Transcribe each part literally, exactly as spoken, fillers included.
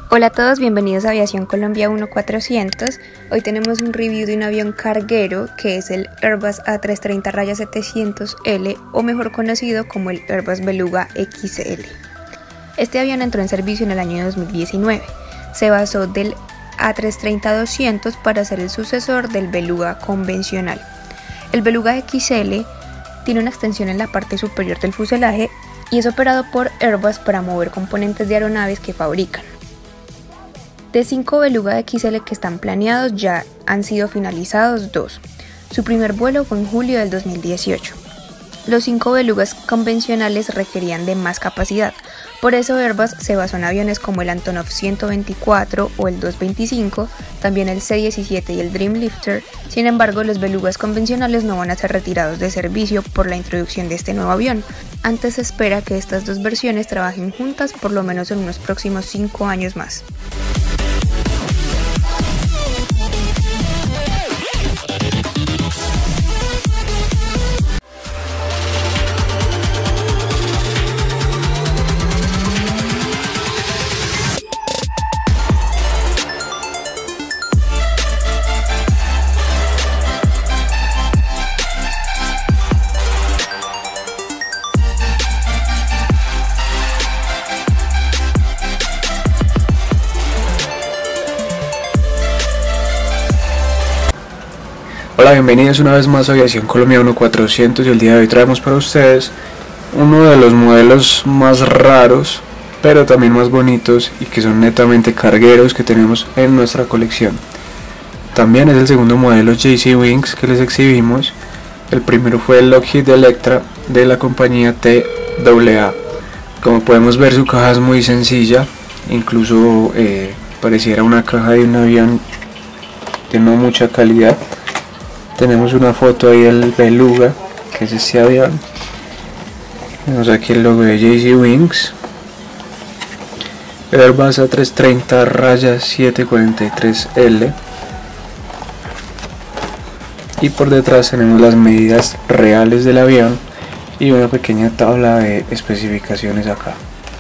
Hola a todos, bienvenidos a Aviación Colombia mil cuatrocientos. Hoy tenemos un review de un avión carguero que es el Airbus A trescientos treinta setecientos L, o mejor conocido como el Airbus Beluga X L. Este avión entró en servicio en el año dos mil diecinueve. Se basó del A trescientos treinta doscientos para ser el sucesor del Beluga convencional. El Beluga X L tiene una extensión en la parte superior del fuselaje y es operado por Airbus para mover componentes de aeronaves que fabrican. De cinco Beluga X L que están planeados, ya han sido finalizados dos. Su primer vuelo fue en julio del dos mil dieciocho. Los cinco Belugas convencionales requerían de más capacidad, por eso Airbus se basó en aviones como el Antonov ciento veinticuatro o el doscientos veinticinco, también el C diecisiete y el Dreamlifter. Sin embargo, los Belugas convencionales no van a ser retirados de servicio por la introducción de este nuevo avión. Antes se espera que estas dos versiones trabajen juntas por lo menos en unos próximos cinco años más. Hola, bienvenidos una vez más a Aviación Colombia mil cuatrocientos, y el día de hoy traemos para ustedes uno de los modelos más raros pero también más bonitos y que son netamente cargueros que tenemos en nuestra colección. También es el segundo modelo J C Wings que les exhibimos. El primero fue el Lockheed Electra de la compañía T A A. Como podemos ver, su caja es muy sencilla, incluso eh, pareciera una caja de un avión de no mucha calidad. Tenemos una foto ahí del Beluga, que es este avión. Tenemos aquí el logo de J C Wings. Airbus A trescientos treinta setecientos cuarenta y tres L. Y por detrás tenemos las medidas reales del avión y una pequeña tabla de especificaciones acá.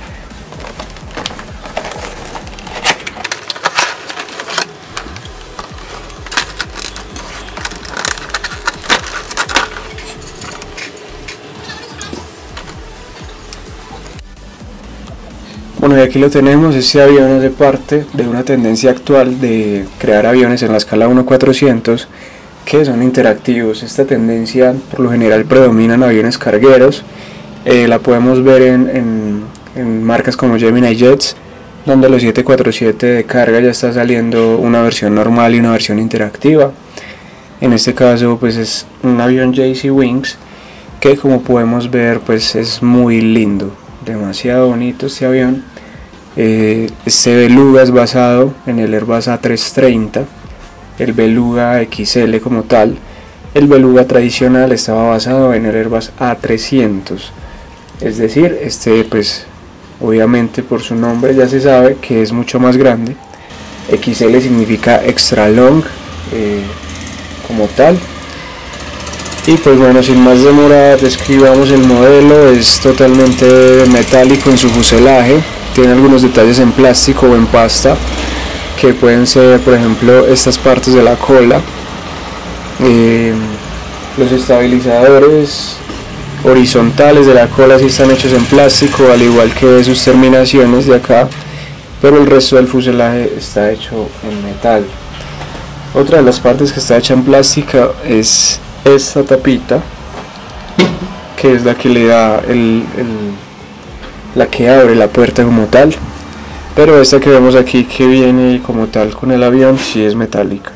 Bueno, y aquí lo tenemos. Este avión hace parte de una tendencia actual de crear aviones en la escala mil cuatrocientos que son interactivos. Esta tendencia por lo general predomina en aviones cargueros. Eh, la podemos ver en, en, en marcas como Gemini Jets, donde los siete cuarenta y siete de carga ya está saliendo una versión normal y una versión interactiva. En este caso pues es un avión J C Wings que, como podemos ver, pues es muy lindo. Demasiado bonito este avión. Eh, este Beluga es basado en el Airbus A trescientos treinta, el Beluga X L como tal. El Beluga tradicional estaba basado en el Airbus A trescientos, es decir, este pues obviamente por su nombre ya se sabe que es mucho más grande. X L significa extra long eh, como tal. Y pues bueno, sin más demora, describamos el modelo. Es totalmente metálico en su fuselaje, tiene algunos detalles en plástico o en pasta, que pueden ser, por ejemplo, estas partes de la cola. Eh, los estabilizadores horizontales de la cola sí están hechos en plástico, al igual que sus terminaciones de acá, pero el resto del fuselaje está hecho en metal. Otra de las partes que está hecha en plástico es esta tapita, que es la que le da el, el, la que abre la puerta como tal, pero esta que vemos aquí que viene como tal con el avión sí es metálica.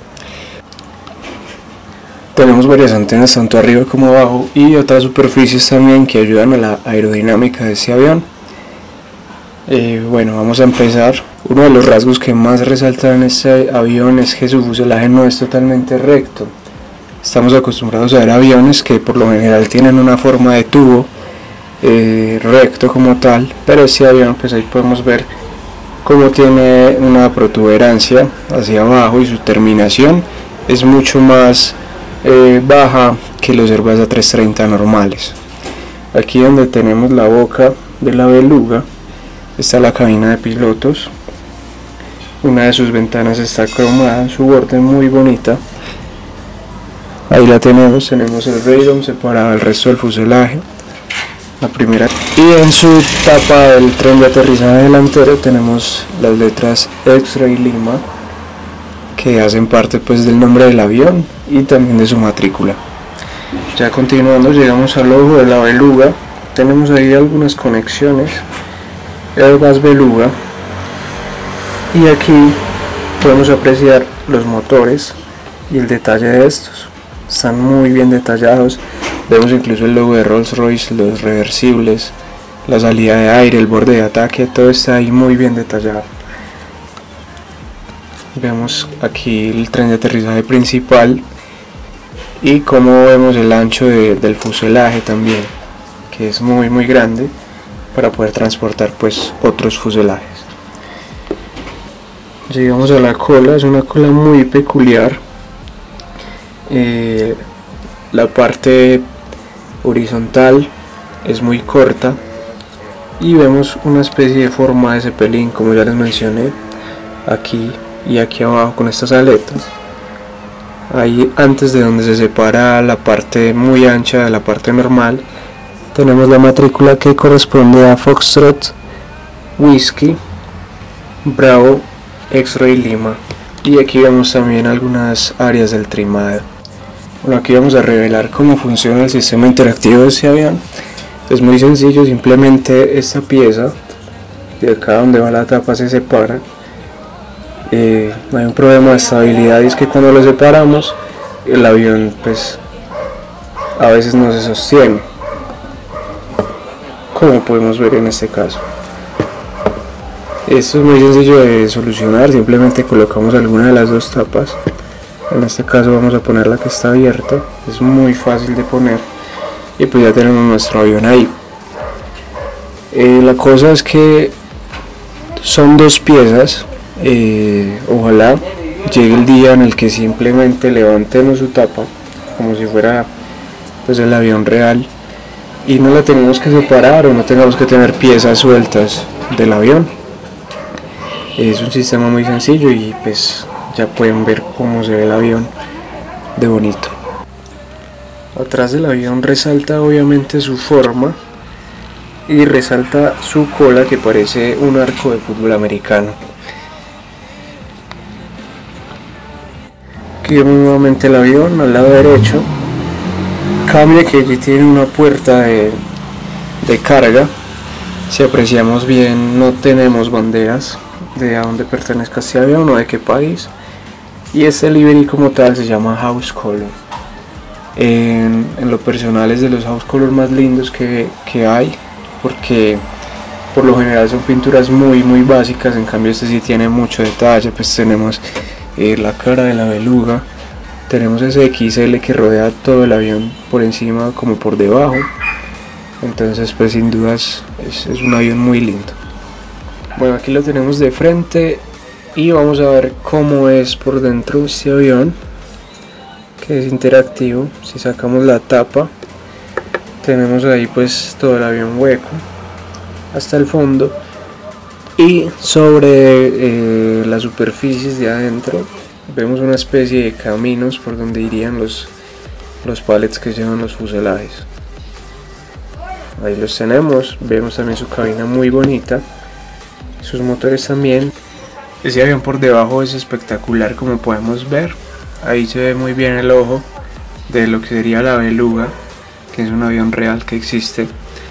Tenemos varias antenas tanto arriba como abajo y otras superficies también que ayudan a la aerodinámica de este avión. Eh, bueno, vamos a empezar. Uno de los rasgos que más resaltan en este avión es que su fuselaje no es totalmente recto. Estamos acostumbrados a ver aviones que por lo general tienen una forma de tubo eh, recto como tal, pero este avión pues ahí podemos ver cómo tiene una protuberancia hacia abajo y su terminación es mucho más eh, baja que los Airbus A trescientos treinta normales. Aquí donde tenemos la boca de la Beluga está la cabina de pilotos. Una de sus ventanas está cromada en su borde, muy bonita. Ahí la tenemos, tenemos el radome separado del resto del fuselaje. La primera. Y en su tapa del tren de aterrizaje delantero tenemos las letras X-Ray Lima, que hacen parte pues del nombre del avión y también de su matrícula. Ya continuando llegamos al ojo de la beluga. Tenemos ahí algunas conexiones Airbus Beluga, y aquí podemos apreciar los motores y el detalle de estos. Están muy bien detallados. Vemos incluso el logo de Rolls-Royce, los reversibles, la salida de aire, el borde de ataque, todo está ahí muy bien detallado. Vemos aquí el tren de aterrizaje principal y como vemos el ancho de, del fuselaje también, que es muy muy grande para poder transportar pues otros fuselajes. Llegamos a la cola, es una cola muy peculiar. Eh, la parte horizontal es muy corta y vemos una especie de forma de cepelín, como ya les mencioné, aquí y aquí abajo con estas aletas. Ahí antes de donde se separa la parte muy ancha de la parte normal, tenemos la matrícula que corresponde a Foxtrot Whiskey Bravo X-Ray Lima, y aquí vemos también algunas áreas del trimado. Bueno, aquí vamos a revelar cómo funciona el sistema interactivo de este avión. Es muy sencillo, simplemente esta pieza de acá donde va la tapa se separa. Eh, hay un problema de estabilidad, y es que cuando lo separamos el avión pues a veces no se sostiene, como podemos ver en este caso. Esto es muy sencillo de solucionar, simplemente colocamos alguna de las dos tapas. En este caso vamos a poner la que está abierta, es muy fácil de poner, y pues ya tenemos nuestro avión ahí. Eh, la cosa es que son dos piezas. Eh, ojalá llegue el día en el que simplemente levantemos su tapa como si fuera pues el avión real y no la tenemos que separar o no tengamos que tener piezas sueltas del avión. Es un sistema muy sencillo y pues ya pueden ver cómo se ve el avión de bonito. Atrás del avión resalta obviamente su forma y resalta su cola, que parece un arco de fútbol americano. Aquí vemos nuevamente el avión al lado derecho. Cambia que allí tiene una puerta de, de carga. Si apreciamos bien, no tenemos banderas de a dónde pertenezca este avión o de qué país, y este livery como tal se llama House Color. En, en lo personal es de los House Color más lindos que, que hay, porque por lo general son pinturas muy muy básicas. En cambio este sí tiene mucho detalle. Pues tenemos eh, la cara de la beluga, tenemos ese equis ele que rodea todo el avión por encima como por debajo. Entonces pues sin dudas es, es un avión muy lindo. Bueno, aquí lo tenemos de frente y vamos a ver cómo es por dentro este avión, que es interactivo. Si sacamos la tapa, tenemos ahí pues todo el avión hueco hasta el fondo, y sobre eh, las superficies de adentro vemos una especie de caminos por donde irían los, los pallets que llevan los fuselajes. Ahí los tenemos, vemos también su cabina muy bonita, sus motores también. Ese avión por debajo es espectacular, como podemos ver. Ahí se ve muy bien el ojo de lo que sería la beluga, que es un avión real que existe.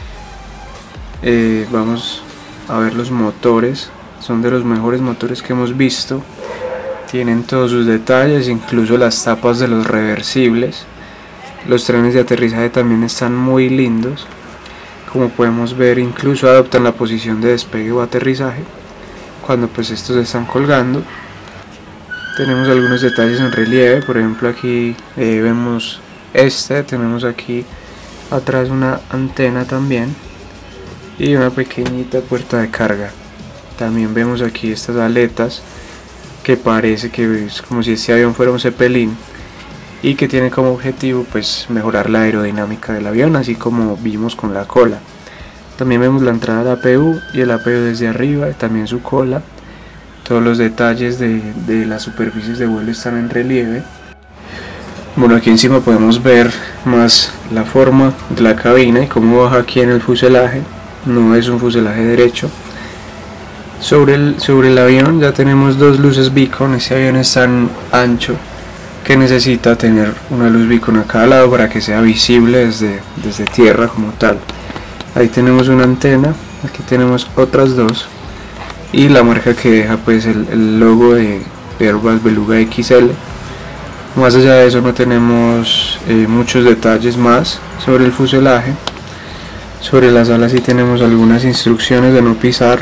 Eh, vamos a ver los motores, son de los mejores motores que hemos visto. Tienen todos sus detalles, incluso las tapas de los reversibles. Los trenes de aterrizaje también están muy lindos. Como podemos ver, incluso adoptan la posición de despegue o aterrizaje cuando pues estos están colgando. Tenemos algunos detalles en relieve, por ejemplo aquí eh, vemos este, tenemos aquí atrás una antena también y una pequeñita puerta de carga. También vemos aquí estas aletas, que parece que es como si este avión fuera un Zeppelin, y que tiene como objetivo pues mejorar la aerodinámica del avión, así como vimos con la cola. También vemos la entrada del A P U y el A P U desde arriba, y también su cola. todos los detalles de, de las superficies de vuelo están en relieve. Bueno, aquí encima podemos ver más la forma de la cabina y cómo baja aquí en el fuselaje. No es un fuselaje derecho. Sobre el, sobre el avión ya tenemos dos luces beacon. Este avión es tan ancho que necesita tener una luz beacon a cada lado para que sea visible desde, desde tierra como tal. Ahí tenemos una antena, aquí tenemos otras dos y la marca que deja pues el, el logo de Airbus Beluga X L. Más allá de eso no tenemos eh, muchos detalles más sobre el fuselaje. Sobre las alas sí tenemos algunas instrucciones de no pisar,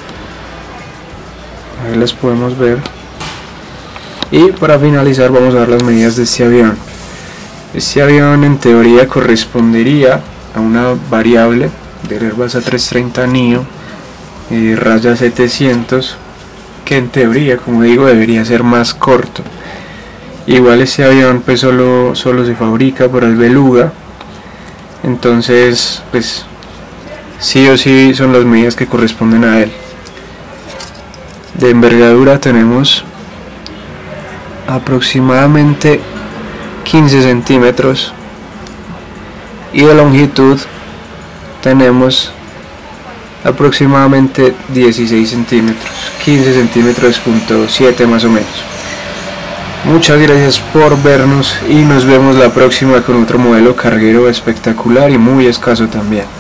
ahí las podemos ver. Y para finalizar vamos a ver las medidas de este avión. Este avión en teoría correspondería a una variable del Airbus A trescientos treinta neo eh, raya setecientos, que en teoría, como digo, debería ser más corto. Igual este avión pues solo, solo se fabrica por el Beluga, entonces pues sí o sí son las medidas que corresponden a él. De envergadura tenemos aproximadamente quince centímetros y de longitud tenemos aproximadamente dieciséis centímetros, quince centímetros punto siete más o menos. Muchas gracias por vernos y nos vemos la próxima con otro modelo carguero espectacular y muy escaso también.